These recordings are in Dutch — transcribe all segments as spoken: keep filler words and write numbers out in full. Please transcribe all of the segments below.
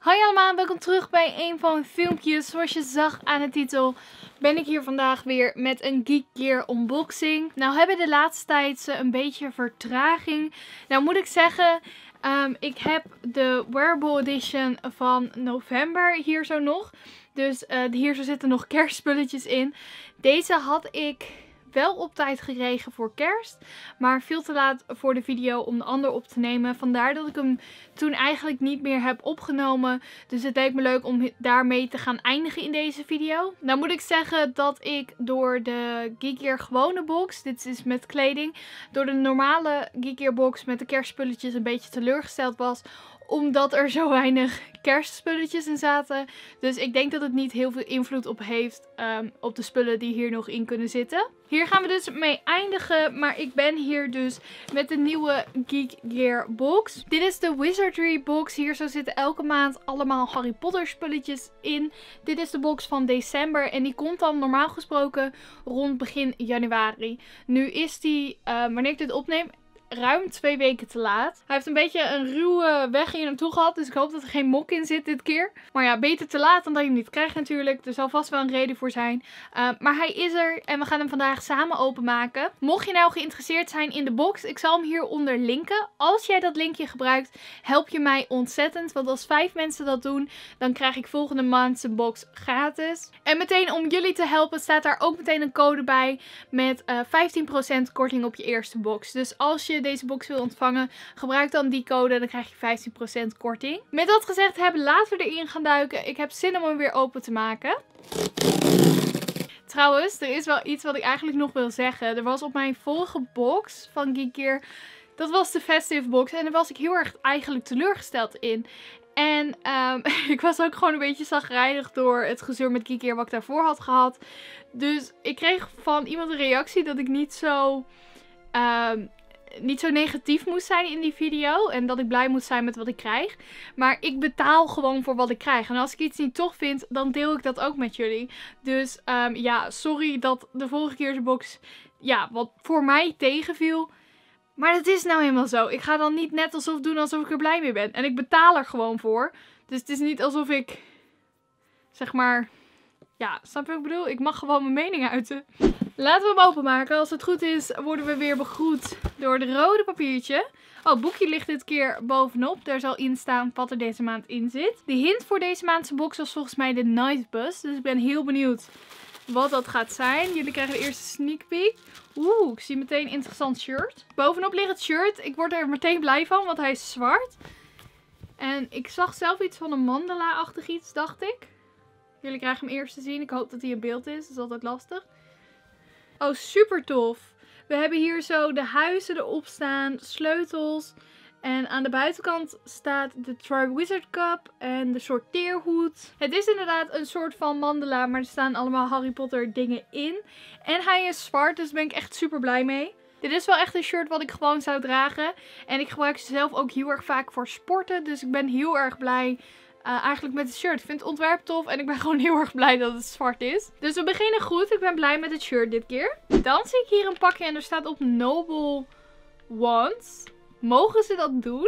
Hoi allemaal, welkom terug bij een van mijn filmpjes. Zoals je zag aan de titel ben ik hier vandaag weer met een Geek Gear unboxing. Nou hebben de laatste tijd ze een beetje vertraging. Nou moet ik zeggen, um, ik heb de Wearable Edition van november hier zo nog. Dus uh, hier zo zitten nog kerstspulletjes in. Deze had ik wel op tijd gekregen voor kerst, maar veel te laat voor de video om de ander op te nemen. Vandaar dat ik hem toen eigenlijk niet meer heb opgenomen. Dus het leek me leuk om daarmee te gaan eindigen in deze video. Nou moet ik zeggen dat ik door de Geek Gear gewone box, dit is met kleding, door de normale Geek Gear box met de kerstspulletjes een beetje teleurgesteld was. Omdat er zo weinig kerstspulletjes in zaten. Dus ik denk dat het niet heel veel invloed op heeft um, op de spullen die hier nog in kunnen zitten. Hier gaan we dus mee eindigen. Maar ik ben hier dus met de nieuwe Geek Gear box. Dit is de Wizardry box. Hier zo zitten elke maand allemaal Harry Potter spulletjes in. Dit is de box van december. En die komt dan normaal gesproken rond begin januari. Nu is die, uh, wanneer ik dit opneem, ruim twee weken te laat. Hij heeft een beetje een ruwe weg hier naartoe gehad. Dus ik hoop dat er geen mok in zit dit keer. Maar ja, beter te laat dan dat je hem niet krijgt natuurlijk. Er zal vast wel een reden voor zijn. Uh, maar hij is er en we gaan hem vandaag samen openmaken. Mocht je nou geïnteresseerd zijn in de box, ik zal hem hieronder linken. Als jij dat linkje gebruikt, help je mij ontzettend. Want als vijf mensen dat doen, dan krijg ik volgende maand zijn box gratis. En meteen om jullie te helpen staat daar ook meteen een code bij met uh, vijftien procent korting op je eerste box. Dus als je deze box wil ontvangen, gebruik dan die code en dan krijg je vijftien procent korting. Met dat gezegd hebben, laten we erin gaan duiken. Ik heb zin om hem weer open te maken. Trouwens, er is wel iets wat ik eigenlijk nog wil zeggen. Er was op mijn vorige box van Geek Gear, dat was de Festive box en daar was ik heel erg eigenlijk teleurgesteld in. En um, ik was ook gewoon een beetje chagrijnig door het gezeur met Geek Gear wat ik daarvoor had gehad. Dus ik kreeg van iemand een reactie dat ik niet zo... Um, niet zo negatief moest zijn in die video. En dat ik blij moet zijn met wat ik krijg. Maar ik betaal gewoon voor wat ik krijg. En als ik iets niet tof vind, dan deel ik dat ook met jullie. Dus um, ja, sorry dat de vorige keer de box, ja, wat voor mij tegenviel. Maar dat is nou helemaal zo. Ik ga dan niet net alsof doen alsof ik er blij mee ben. En ik betaal er gewoon voor. Dus het is niet alsof ik, zeg maar... Ja, snap je wat ik bedoel? Ik mag gewoon mijn mening uiten. Laten we hem openmaken. Als het goed is, worden we weer begroet door het rode papiertje. Oh, het boekje ligt dit keer bovenop. Daar zal in staan wat er deze maand in zit. De hint voor deze maandse box was volgens mij de Night Bus. Dus ik ben heel benieuwd wat dat gaat zijn. Jullie krijgen de eerste sneak peek. Oeh, ik zie meteen een interessant shirt. Bovenop ligt het shirt. Ik word er meteen blij van, want hij is zwart. En ik zag zelf iets van een mandala-achtig iets, dacht ik. Jullie krijgen hem eerst te zien. Ik hoop dat hij in beeld is. Dat is altijd lastig. Oh, super tof. We hebben hier zo de huizen erop staan. Sleutels. En aan de buitenkant staat de Triwizard Cup. En de sorteerhoed. Het is inderdaad een soort van mandala. Maar er staan allemaal Harry Potter dingen in. En hij is zwart. Dus daar ben ik echt super blij mee. Dit is wel echt een shirt wat ik gewoon zou dragen. En ik gebruik ze zelf ook heel erg vaak voor sporten. Dus ik ben heel erg blij... Uh, eigenlijk met het shirt. Ik vind het ontwerp tof en ik ben gewoon heel erg blij dat het zwart is. Dus we beginnen goed. Ik ben blij met het shirt dit keer. Dan zie ik hier een pakje en er staat op Noble Wands. Mogen ze dat doen?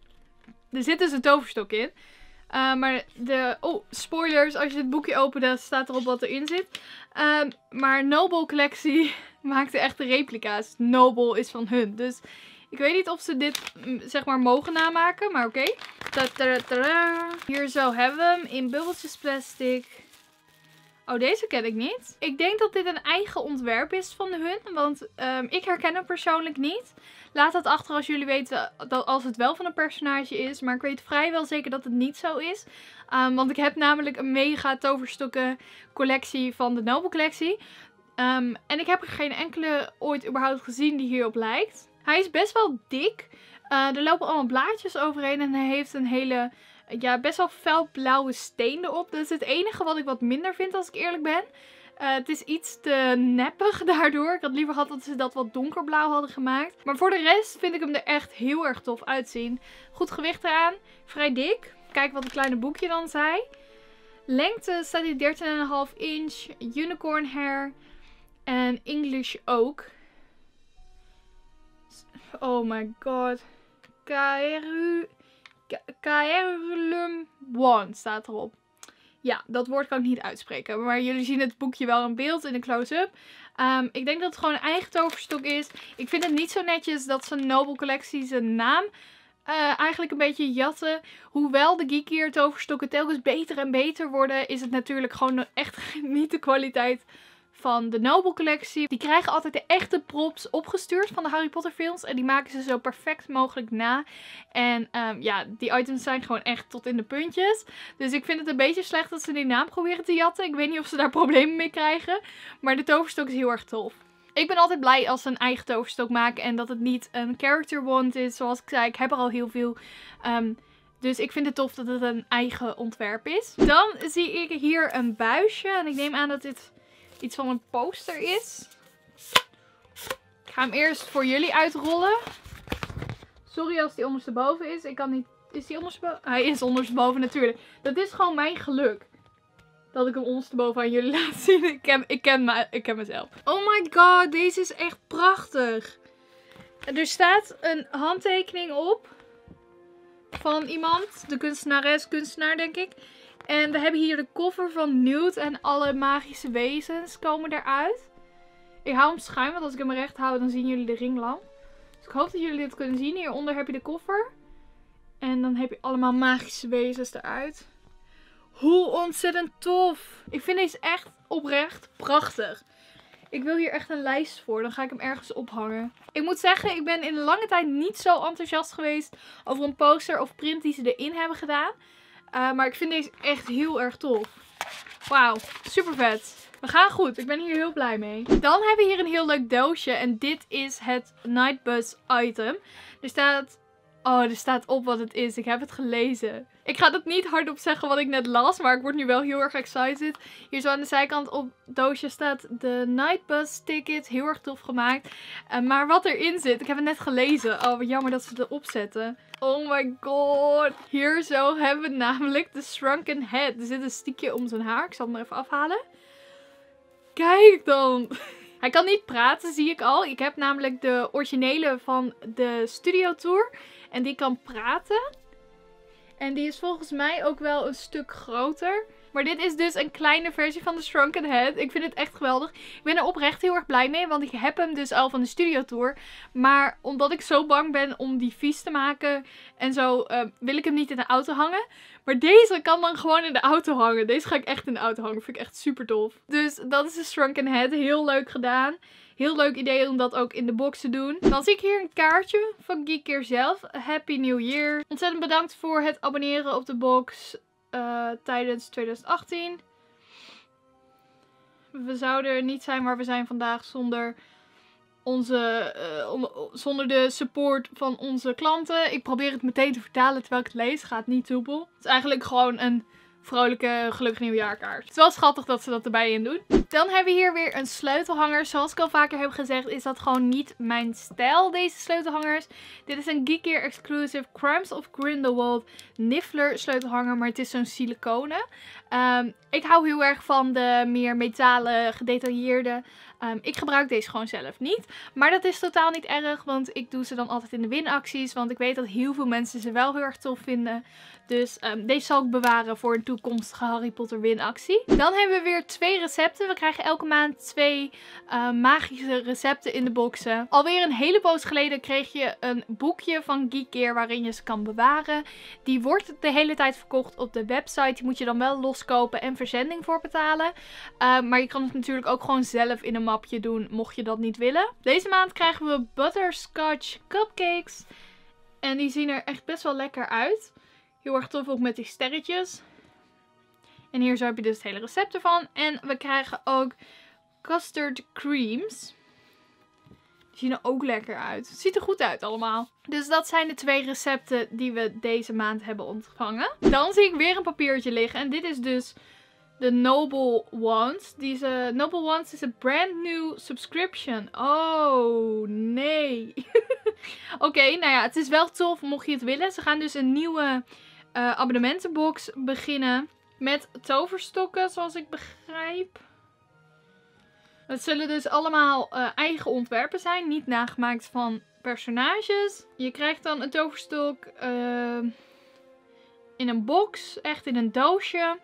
Er zit dus een toverstok in. Uh, maar de... Oh, spoilers. Als je het boekje opent, staat erop wat erin zit. Uh, maar Noble collectie maakte echte replica's. Noble is van hun. Dus... Ik weet niet of ze dit, zeg maar, mogen namaken, maar oké. Okay. Hier zo hebben we hem in bubbeltjes plastic. Oh, deze ken ik niet. Ik denk dat dit een eigen ontwerp is van hun, want um, ik herken hem persoonlijk niet. Laat dat achter als jullie weten dat als het wel van een personage is, maar ik weet vrijwel zeker dat het niet zo is. Um, want ik heb namelijk een mega toverstokken collectie van de Noble collectie. Um, en ik heb er geen enkele ooit überhaupt gezien die hierop lijkt. Hij is best wel dik. Uh, er lopen allemaal blaadjes overheen. En hij heeft een hele, ja, best wel felblauwe steen erop. Dat is het enige wat ik wat minder vind als ik eerlijk ben. Uh, het is iets te neppig daardoor. Ik had liever gehad dat ze dat wat donkerblauw hadden gemaakt. Maar voor de rest vind ik hem er echt heel erg tof uitzien. Goed gewicht eraan. Vrij dik. Kijk wat het kleine boekje dan zei. Lengte staat hier dertien komma vijf inch. Unicorn hair. En English ook. Oh my god. K R U Caerulum Wand staat erop. Ja, dat woord kan ik niet uitspreken. Maar jullie zien het boekje wel in beeld in de close-up. Um, ik denk dat het gewoon een eigen toverstok is. Ik vind het niet zo netjes dat zijn Noble Collectie zijn naam uh, eigenlijk een beetje jatten. Hoewel de Geekier toverstokken telkens beter en beter worden, is het natuurlijk gewoon echt niet de kwaliteit van de Noble Collectie. Die krijgen altijd de echte props opgestuurd van de Harry Potter films. En die maken ze zo perfect mogelijk na. En um, ja, die items zijn gewoon echt tot in de puntjes. Dus ik vind het een beetje slecht dat ze die naam proberen te jatten. Ik weet niet of ze daar problemen mee krijgen. Maar de toverstok is heel erg tof. Ik ben altijd blij als ze een eigen toverstok maken. En dat het niet een character wand is. Zoals ik zei, ik heb er al heel veel. Um, Dus ik vind het tof dat het een eigen ontwerp is. Dan zie ik hier een buisje. En ik neem aan dat dit iets van een poster is. Ik ga hem eerst voor jullie uitrollen. Sorry als die ondersteboven is. Ik kan niet... Is die ondersteboven? Hij is ondersteboven natuurlijk. Dat is gewoon mijn geluk. Dat ik hem ondersteboven aan jullie laat zien. Ik ken, ik ken, me, ik ken mezelf. Oh my god, deze is echt prachtig. Er staat een handtekening op. Van iemand. De kunstenares, kunstenaar denk ik. En we hebben hier de cover van Newt en alle magische wezens komen eruit. Ik hou hem schuin, want als ik hem recht hou, dan zien jullie de ringlamp. Dus ik hoop dat jullie dit kunnen zien. Hieronder heb je de koffer. En dan heb je allemaal magische wezens eruit. Hoe ontzettend tof. Ik vind deze echt oprecht prachtig. Ik wil hier echt een lijst voor. Dan ga ik hem ergens ophangen. Ik moet zeggen, ik ben in lange tijd niet zo enthousiast geweest over een poster of print die ze erin hebben gedaan. Uh, maar ik vind deze echt heel erg tof. Wauw, super vet. We gaan goed. Ik ben hier heel blij mee. Dan hebben we hier een heel leuk doosje. En dit is het Nightbus item. Er staat... Oh, er staat op wat het is. Ik heb het gelezen. Ik ga dat niet hardop zeggen wat ik net las. Maar ik word nu wel heel erg excited. Hier zo aan de zijkant op het doosje staat de Nightbus ticket. Heel erg tof gemaakt. Uh, maar wat erin zit. Ik heb het net gelezen. Oh, wat jammer dat ze het erop zetten. Oh my god. Hier zo hebben we namelijk de Shrunken Head. Er zit een stiekje om zijn haar. Ik zal hem er even afhalen. Kijk dan. Hij kan niet praten, zie ik al. Ik heb namelijk de originele van de Studio Tour. En die kan praten. En die is volgens mij ook wel een stuk groter. Maar dit is dus een kleine versie van de Shrunken Head. Ik vind het echt geweldig. Ik ben er oprecht heel erg blij mee. Want ik heb hem dus al van de Studio Tour. Maar omdat ik zo bang ben om die vies te maken en zo, uh, wil ik hem niet in de auto hangen. Maar deze kan dan gewoon in de auto hangen. Deze ga ik echt in de auto hangen. Vind ik echt super tof. Dus dat is de Shrunken Head. Heel leuk gedaan. Heel leuk idee om dat ook in de box te doen. Dan zie ik hier een kaartje van Geekier zelf. Happy New Year. Ontzettend bedankt voor het abonneren op de box uh, tijdens twintig achttien. We zouden er niet zijn waar we zijn vandaag zonder, onze, uh, zonder de support van onze klanten. Ik probeer het meteen te vertalen terwijl ik het lees. Gaat niet soepel. Het is eigenlijk gewoon een vrolijke gelukkig nieuwjaarkaart. Het is wel schattig dat ze dat erbij in doen. Dan hebben we hier weer een sleutelhanger. Zoals ik al vaker heb gezegd is dat gewoon niet mijn stijl, deze sleutelhangers. Dit is een Geekier exclusive Crimes of Grindelwald Niffler sleutelhanger. Maar het is zo'n siliconen. Um, ik hou heel erg van de meer metalen gedetailleerde. Um, ik gebruik deze gewoon zelf niet. Maar dat is totaal niet erg. Want ik doe ze dan altijd in de winacties. Want ik weet dat heel veel mensen ze wel heel erg tof vinden. Dus um, deze zal ik bewaren voor een toekomstige Harry Potter winactie. Dan hebben we weer twee recepten. We krijgen elke maand twee uh, magische recepten in de boxen. Alweer een hele poos geleden kreeg je een boekje van Geekier waarin je ze kan bewaren. Die wordt de hele tijd verkocht op de website. Die moet je dan wel loskopen en verzending voor betalen. Uh, maar je kan het natuurlijk ook gewoon zelf in een mapje doen mocht je dat niet willen. Deze maand krijgen we butterscotch cupcakes. En die zien er echt best wel lekker uit. Heel erg tof ook met die sterretjes. En hier zo heb je dus het hele recept ervan. En we krijgen ook custard creams. Die zien er ook lekker uit. Het ziet er goed uit allemaal. Dus dat zijn de twee recepten die we deze maand hebben ontvangen. Dan zie ik weer een papiertje liggen. En dit is dus de Noble Wands. Deze Noble Wands is een brand new subscription. Oh, nee. Oké, okay, nou ja, het is wel tof mocht je het willen. Ze gaan dus een nieuwe uh, abonnementenbox beginnen. Met toverstokken, zoals ik begrijp. Het zullen dus allemaal uh, eigen ontwerpen zijn. Niet nagemaakt van personages. Je krijgt dan een toverstok. Uh, in een box, echt in een doosje.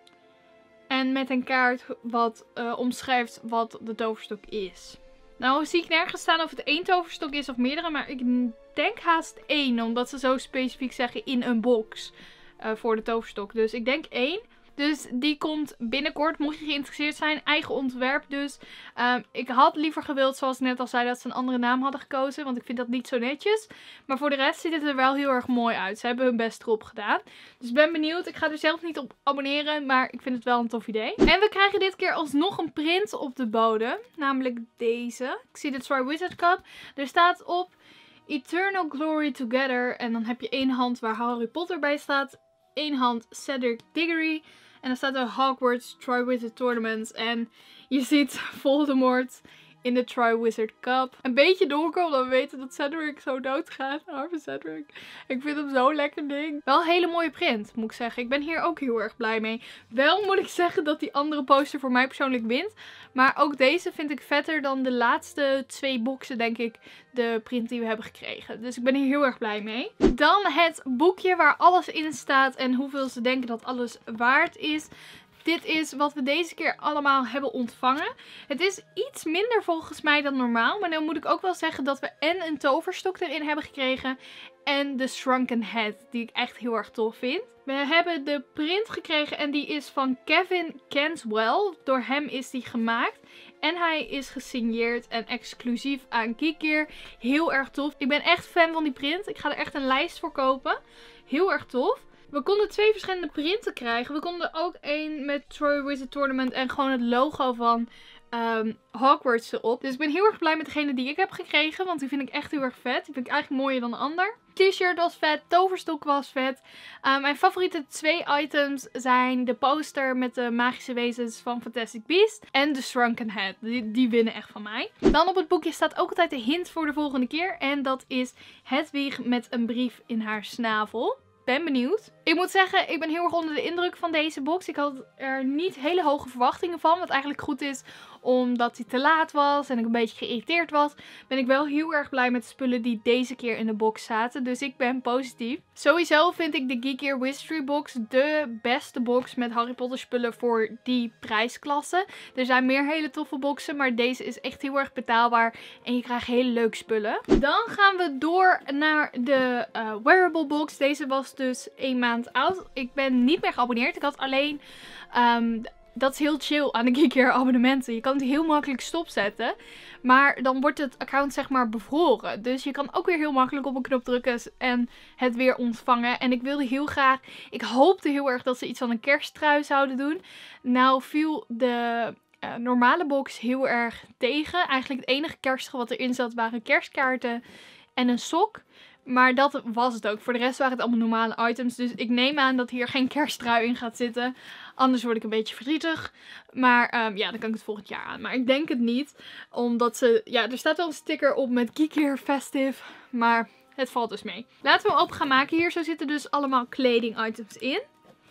En met een kaart wat uh, omschrijft wat de toverstok is. Nou zie ik nergens staan of het één toverstok is of meerdere, maar ik denk haast één. Omdat ze zo specifiek zeggen in een box uh, voor de toverstok. Dus ik denk één. Dus die komt binnenkort, mocht je geïnteresseerd zijn. Eigen ontwerp dus. Um, ik had liever gewild, zoals ik net al zei, dat ze een andere naam hadden gekozen. Want ik vind dat niet zo netjes. Maar voor de rest ziet het er wel heel erg mooi uit. Ze hebben hun best erop gedaan. Dus ik ben benieuwd. Ik ga er zelf niet op abonneren. Maar ik vind het wel een tof idee. En we krijgen dit keer alsnog een print op de bodem. Namelijk deze. Ik zie de Triwizard Cup. Er staat op Eternal Glory Together. En dan heb je één hand waar Harry Potter bij staat. Eén hand Cedric Diggory. En dan staat er Hogwarts Triwizard Tournament. En je ziet Voldemort in de Triwizard Cup. Een beetje donker, omdat we weten dat Cedric zo doodgaat. Arme Cedric. Ik vind hem zo'n lekker ding. Wel een hele mooie print, moet ik zeggen. Ik ben hier ook heel erg blij mee. Wel moet ik zeggen dat die andere poster voor mij persoonlijk wint. Maar ook deze vind ik vetter dan de laatste twee boxen, denk ik, de print die we hebben gekregen. Dus ik ben hier heel erg blij mee. Dan het boekje waar alles in staat en hoeveel ze denken dat alles waard is. Dit is wat we deze keer allemaal hebben ontvangen. Het is iets minder volgens mij dan normaal. Maar dan moet ik ook wel zeggen dat we en een toverstok erin hebben gekregen. En de Shrunken Head, die ik echt heel erg tof vind. We hebben de print gekregen en die is van Kevin Cantwell. Door hem is die gemaakt. En hij is gesigneerd en exclusief aan Geekgear. Heel erg tof. Ik ben echt fan van die print. Ik ga er echt een lijst voor kopen. Heel erg tof. We konden twee verschillende printen krijgen. We konden ook één met Triwizard Tournament en gewoon het logo van um, Hogwarts erop. Dus ik ben heel erg blij met degene die ik heb gekregen. Want die vind ik echt heel erg vet. Die vind ik eigenlijk mooier dan de ander. T-shirt was vet. Toverstok was vet. Uh, mijn favoriete twee items zijn de poster met de magische wezens van Fantastic Beasts. En de Shrunken Head. Die, die winnen echt van mij. Dan op het boekje staat ook altijd de hint voor de volgende keer. En dat is Hedwig met een brief in haar snavel. Ben benieuwd. Ik moet zeggen, ik ben heel erg onder de indruk van deze box. Ik had er niet hele hoge verwachtingen van. Wat eigenlijk goed is, omdat hij te laat was en ik een beetje geïrriteerd was. Ben ik wel heel erg blij met de spullen die deze keer in de box zaten. Dus ik ben positief. Sowieso vind ik de Geekgear Wizardry box de beste box met Harry Potter spullen voor die prijsklasse. Er zijn meer hele toffe boxen, maar deze is echt heel erg betaalbaar. En je krijgt hele leuke spullen. Dan gaan we door naar de uh, wearable box. Deze was dus één maand oud. Ik ben niet meer geabonneerd. Ik had alleen... Um, dat is heel chill aan de Geekgear abonnementen. Je kan het heel makkelijk stopzetten. Maar dan wordt het account zeg maar bevroren. Dus je kan ook weer heel makkelijk op een knop drukken en het weer ontvangen. En ik wilde heel graag... Ik hoopte heel erg dat ze iets van een kersttrui zouden doen. Nou viel de... Uh, normale box heel erg tegen. Eigenlijk het enige kerstige wat erin zat waren kerstkaarten en een sok. Maar dat was het ook. Voor de rest waren het allemaal normale items. Dus ik neem aan dat hier geen kersttrui in gaat zitten. Anders word ik een beetje verdrietig. Maar um, ja, dan kan ik het volgend jaar aan. Maar ik denk het niet. Omdat ze... Ja, er staat wel een sticker op met Geekgear Festive. Maar het valt dus mee. Laten we hem open gaan maken. Hier zo zitten dus allemaal kleding items in.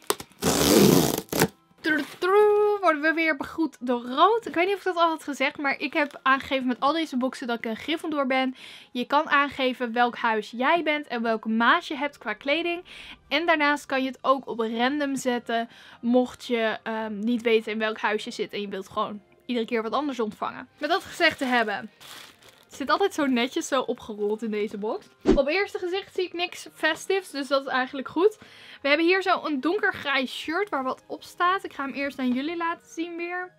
Worden we weer begroet door rood. Ik weet niet of ik dat al had gezegd, maar ik heb aangegeven met al deze boxen dat ik een Gryffindor ben. Je kan aangeven welk huis jij bent en welke maat je hebt qua kleding. En daarnaast kan je het ook op random zetten, mocht je um, niet weten in welk huis je zit en je wilt gewoon iedere keer wat anders ontvangen. Met dat gezegd te hebben... Het zit altijd zo netjes zo opgerold in deze box. Op eerste gezicht zie ik niks festives, dus dat is eigenlijk goed. We hebben hier zo een donkergrijs shirt waar wat op staat. Ik ga hem eerst aan jullie laten zien weer.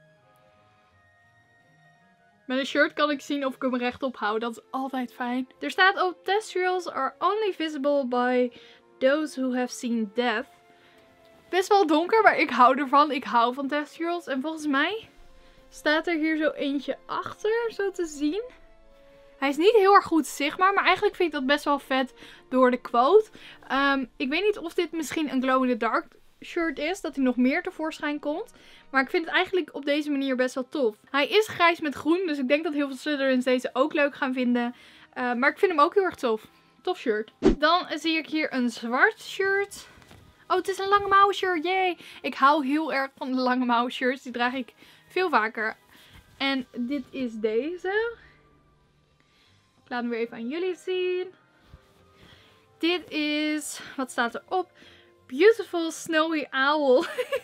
Met een shirt kan ik zien of ik hem rechtop hou. Dat is altijd fijn. Er staat ook: Thestrals are only visible by those who have seen death. Best wel donker, maar ik hou ervan. Ik hou van Thestrals. En volgens mij staat er hier zo eentje achter, zo te zien. Hij is niet heel erg goed zichtbaar, maar eigenlijk vind ik dat best wel vet door de quote. Um, ik weet niet of dit misschien een glow in the dark shirt is, dat hij nog meer tevoorschijn komt. Maar ik vind het eigenlijk op deze manier best wel tof. Hij is grijs met groen, dus ik denk dat heel veel Slytherins deze ook leuk gaan vinden. Uh, maar ik vind hem ook heel erg tof. Tof shirt. Dan zie ik hier een zwart shirt. Oh, het is een lange mouwen shirt. Yay! Ik hou heel erg van de lange mouwen shirts. Die draag ik veel vaker. En dit is deze. Ik laat hem weer even aan jullie zien. Dit is, wat staat erop? beautiful snowy owl.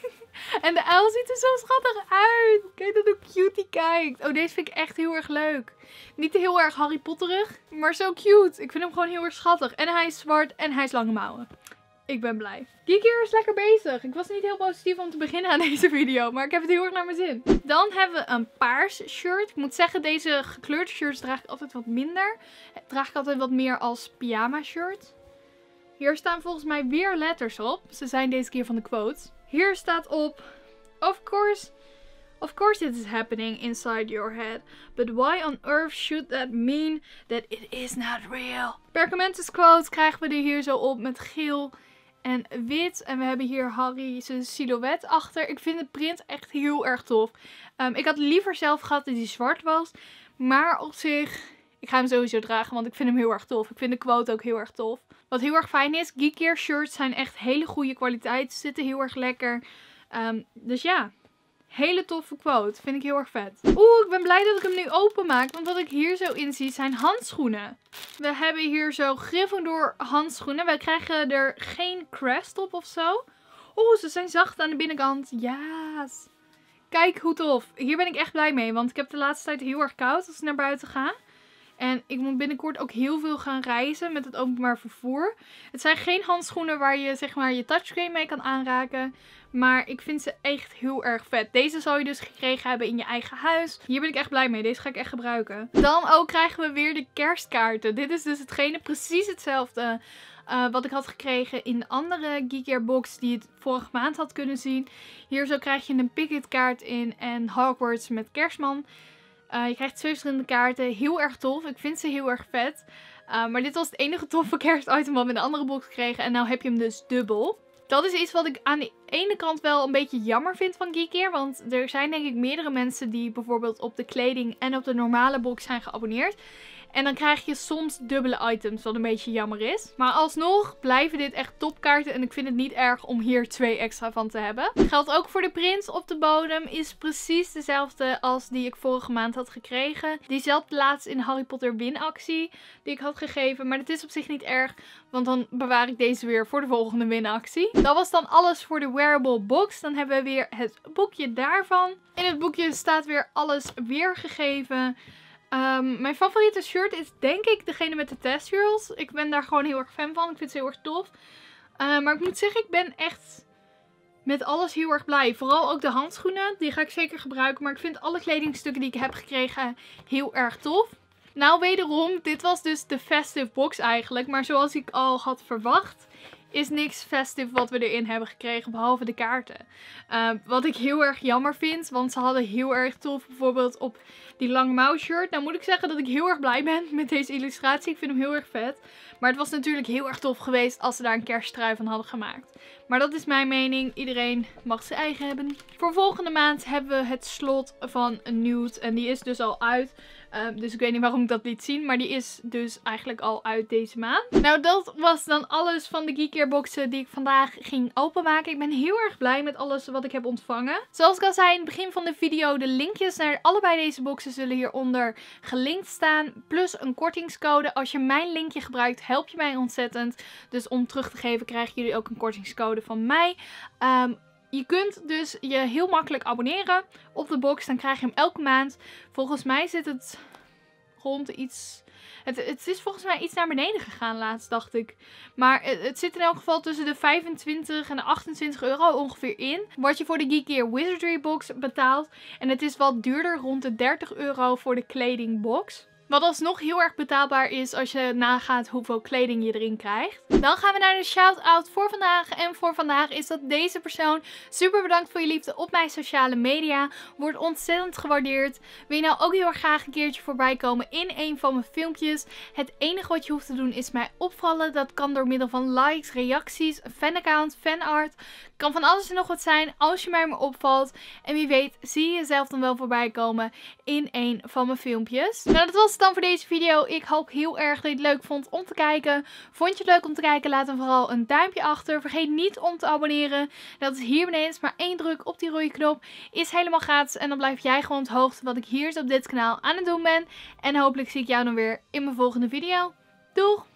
En de uil ziet er zo schattig uit. Kijk dan hoe cute die kijkt. Oh, deze vind ik echt heel erg leuk. Niet heel erg Harry Potterig, maar zo cute. Ik vind hem gewoon heel erg schattig. En hij is zwart en hij is lange mouwen. Ik ben blij. Geekier is lekker bezig. Ik was niet heel positief om te beginnen aan deze video, maar ik heb het heel erg naar mijn zin. Dan hebben we een paars shirt. Ik moet zeggen, deze gekleurde shirts draag ik altijd wat minder. Draag ik altijd wat meer als pyjama shirt. Hier staan volgens mij weer letters op. Ze zijn deze keer van de quotes. Hier staat op: Of course, of course it is happening inside your head. But why on earth should that mean that it is not real? Perkamentus quote krijgen we er hier zo op met geel en wit. En we hebben hier Harry's silhouet achter. Ik vind de print echt heel erg tof. Um, ik had liever zelf gehad dat hij zwart was. Maar op zich, ik ga hem sowieso dragen, want ik vind hem heel erg tof. Ik vind de quote ook heel erg tof. Wat heel erg fijn is, Geekier shirts zijn echt hele goede kwaliteit. Ze zitten heel erg lekker. Um, dus ja, hele toffe quote. Vind ik heel erg vet. Oeh, ik ben blij dat ik hem nu openmaak. Want wat ik hier zo in zie zijn handschoenen. We hebben hier zo Gryffindor handschoenen. Wij krijgen er geen crest op of zo. Oeh, ze zijn zacht aan de binnenkant. Yes. Kijk hoe tof. Hier ben ik echt blij mee. Want ik heb de laatste tijd heel erg koud als ik naar buiten ga. En ik moet binnenkort ook heel veel gaan reizen met het openbaar vervoer. Het zijn geen handschoenen waar je zeg maar je touchscreen mee kan aanraken. Maar ik vind ze echt heel erg vet. Deze zou je dus gekregen hebben in je eigen huis. Hier ben ik echt blij mee. Deze ga ik echt gebruiken. Dan ook krijgen we weer de kerstkaarten. Dit is dus hetgene precies hetzelfde uh, wat ik had gekregen in de andere Geekier box die het vorige maand had kunnen zien. Hier zo krijg je een Pickett kaart in en Hogwarts met Kerstman. Uh, je krijgt twee verschillende kaarten. Heel erg tof. Ik vind ze heel erg vet. Uh, maar dit was het enige toffe kerstitem wat we in de andere box kregen. En nu heb je hem dus dubbel. Dat is iets wat ik aan de ene kant wel een beetje jammer vind van Geekier. Want er zijn denk ik meerdere mensen die bijvoorbeeld op de kleding en op de normale box zijn geabonneerd. En dan krijg je soms dubbele items, wat een beetje jammer is. Maar alsnog blijven dit echt topkaarten. En ik vind het niet erg om hier twee extra van te hebben. Geldt ook voor de print op de bodem. Is precies dezelfde als die ik vorige maand had gekregen. Die zat laatst in de Harry Potter winactie die ik had gegeven. Maar dat is op zich niet erg. Want dan bewaar ik deze weer voor de volgende winactie. Dat was dan alles voor de wearable box. Dan hebben we weer het boekje daarvan. In het boekje staat weer alles weergegeven. Um, mijn favoriete shirt is denk ik degene met de Test-Girls. Ik ben daar gewoon heel erg fan van. Ik vind ze heel erg tof. Uh, maar ik moet zeggen, ik ben echt met alles heel erg blij. Vooral ook de handschoenen. Die ga ik zeker gebruiken. Maar ik vind alle kledingstukken die ik heb gekregen heel erg tof. Nou, wederom, dit was dus de festive box eigenlijk. Maar zoals ik al had verwacht, is niks festive wat we erin hebben gekregen, behalve de kaarten. Uh, wat ik heel erg jammer vind, want ze hadden heel erg tof bijvoorbeeld op die lange mouw shirt. Nou moet ik zeggen dat ik heel erg blij ben met deze illustratie. Ik vind hem heel erg vet. Maar het was natuurlijk heel erg tof geweest als ze daar een kersttrui van hadden gemaakt. Maar dat is mijn mening. Iedereen mag zijn eigen hebben. Voor volgende maand hebben we het slot van Nude. En die is dus al uit. Uh, dus ik weet niet waarom ik dat liet zien. Maar die is dus eigenlijk al uit deze maand. Nou, dat was dan alles van de Geekier boxen die ik vandaag ging openmaken. Ik ben heel erg blij met alles wat ik heb ontvangen. Zoals ik al zei in het begin van de video. De linkjes naar allebei deze boxen zullen hieronder gelinkt staan. Plus een kortingscode. Als je mijn linkje gebruikt, help je mij ontzettend. Dus om terug te geven krijgen jullie ook een kortingscode van mij. Um, Je kunt dus je heel makkelijk abonneren op de box. Dan krijg je hem elke maand. Volgens mij zit het rond iets... Het, het is volgens mij iets naar beneden gegaan laatst, dacht ik. Maar het, het zit in elk geval tussen de vijfentwintig en de achtentwintig euro ongeveer in. Wat je voor de Geekier Wizardry box betaalt. En het is wat duurder, rond de dertig euro voor de kledingbox. Wat alsnog heel erg betaalbaar is als je nagaat hoeveel kleding je erin krijgt. Dan gaan we naar de shout-out voor vandaag. En voor vandaag is dat deze persoon. Super bedankt voor je liefde op mijn sociale media. Wordt ontzettend gewaardeerd. Wil je nou ook heel erg graag een keertje voorbij komen in een van mijn filmpjes? Het enige wat je hoeft te doen is mij opvallen. Dat kan door middel van likes, reacties, een fanaccount, fanart. Kan van alles en nog wat zijn als je mij maar opvalt. En wie weet zie je jezelf dan wel voorbij komen in een van mijn filmpjes. Nou, dat was het dan voor deze video. Ik hoop heel erg dat je het leuk vond om te kijken. Vond je het leuk om te kijken? Laat dan vooral een duimpje achter. Vergeet niet om te abonneren. Dat is hier beneden. Is maar één druk op die rode knop. Is helemaal gratis. En dan blijf jij gewoon op de hoogte wat ik hier op dit kanaal aan het doen ben. En hopelijk zie ik jou dan weer in mijn volgende video. Doeg!